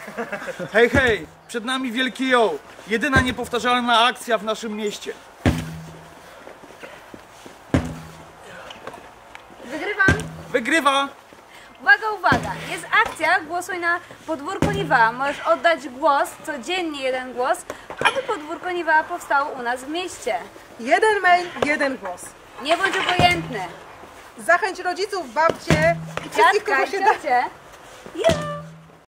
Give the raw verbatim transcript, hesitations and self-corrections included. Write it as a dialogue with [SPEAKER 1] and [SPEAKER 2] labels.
[SPEAKER 1] Hej, hej! Przed nami wielki ją. Jedyna niepowtarzalna akcja w naszym mieście.
[SPEAKER 2] Wygrywam.
[SPEAKER 1] Wygrywa!
[SPEAKER 2] Uwaga, uwaga! Jest akcja, głosuj na podwórko Niwała. Możesz oddać głos, codziennie jeden głos, aby podwórko Niwała powstało u nas w mieście.
[SPEAKER 3] Jeden mail, jeden głos.
[SPEAKER 2] Nie bądź obojętny.
[SPEAKER 3] Zachęć rodziców, babcie i wszystkich,
[SPEAKER 2] Dziadka
[SPEAKER 3] kogo
[SPEAKER 2] i
[SPEAKER 3] się da.
[SPEAKER 2] ciocię. Ja!